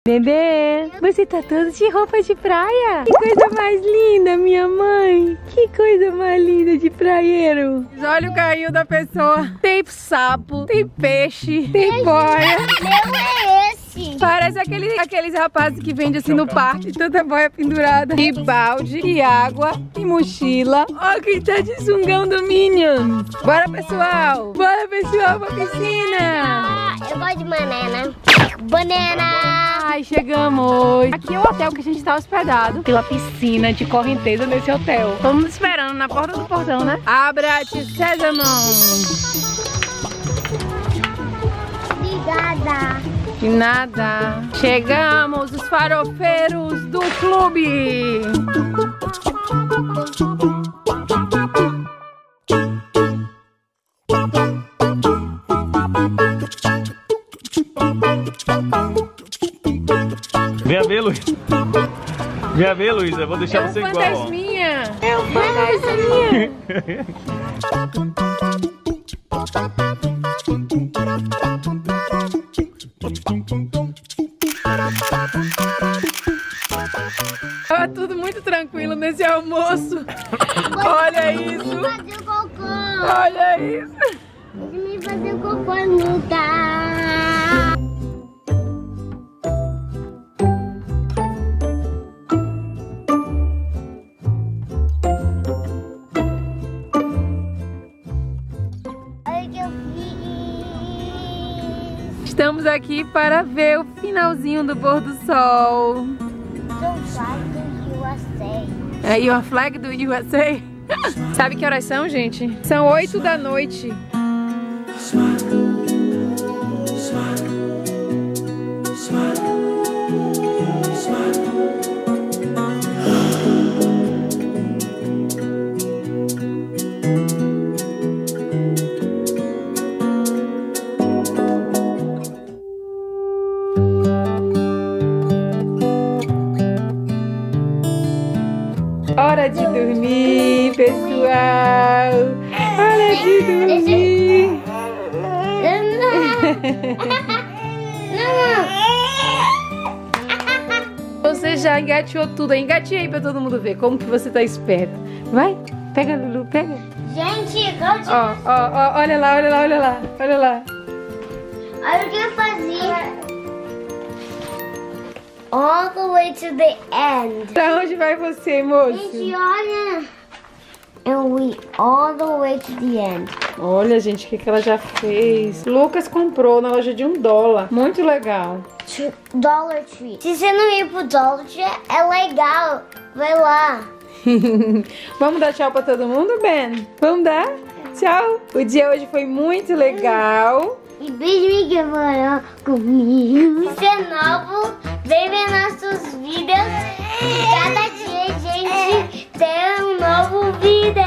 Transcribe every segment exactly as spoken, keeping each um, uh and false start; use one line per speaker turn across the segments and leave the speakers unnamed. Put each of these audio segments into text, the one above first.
Bebê, você tá todo de roupa de praia? Que coisa mais linda, minha mãe. Que coisa mais linda de praieiro. Olha o carrinho da pessoa. Tem sapo, tem peixe, tem boia.
Meu é esse.
Parece aquele, aqueles rapazes que vendem assim no parque. Tanta boia pendurada. E balde, e água, e mochila. Ó quem tá de sungão do Minions. Bora, pessoal. Bora, pessoal, pra piscina.
Ah, eu gosto de banana. Banana.
Ai, chegamos. Aqui é o hotel que a gente tá hospedado. Pela piscina de correnteza desse hotel. Todo mundo esperando na porta do portão, né? Abra-te, sésamo.
Obrigada.
De nada. Chegamos, os farofeiros do clube.
Venha ver, Luiz. Venha ver, Luiz. Eu vou deixar
É um
você igual.
fantasminha. É um fantasminha. Tava tudo muito tranquilo nesse almoço. Olha isso.
Fazer cocô.
Olha isso.
Deixa me fazer cocô no lugar. Olha o que eu fiz.
Estamos aqui para ver o finalzinho do pôr do sol.
Sou faz do U S A.
É, e a flag do U S A. Sabe que horas são, gente? São oito da noite. Hora de dormir, pessoal. Hora de dormir. Você já engateou tudo. Engateei pra todo mundo ver como que você tá esperto. Vai, pega, Lulu, pega.
Gente, eu te...
Ó, ó, ó, olha lá, olha lá, olha lá, olha lá.
olha o que eu fazia. All the way to the end.
Pra onde vai você, moço?
Gente, olha. And we all the way to the end.
Olha, gente, o que, que ela já fez. Lucas comprou na loja de um dólar. Muito legal.
Dollar Tree. Se você não ir pro Dollar Tree, é legal. Vai lá.
Vamos dar tchau pra todo mundo, Ben? Vamos dar? Tchau. O dia hoje foi muito legal.
E beijo que morar comigo. Se é novo, vem ver nossos vídeos. E cada dia a gente tem um novo vídeo.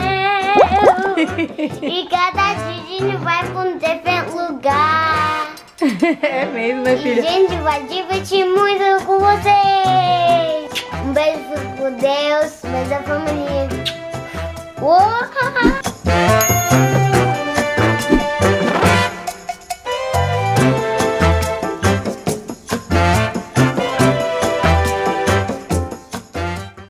E cada dia a gente vai pra um diferente lugar.
É mesmo, né,
E
filha?
a gente vai divertir muito com vocês. Um beijo por Deus, beijo da família. Uou!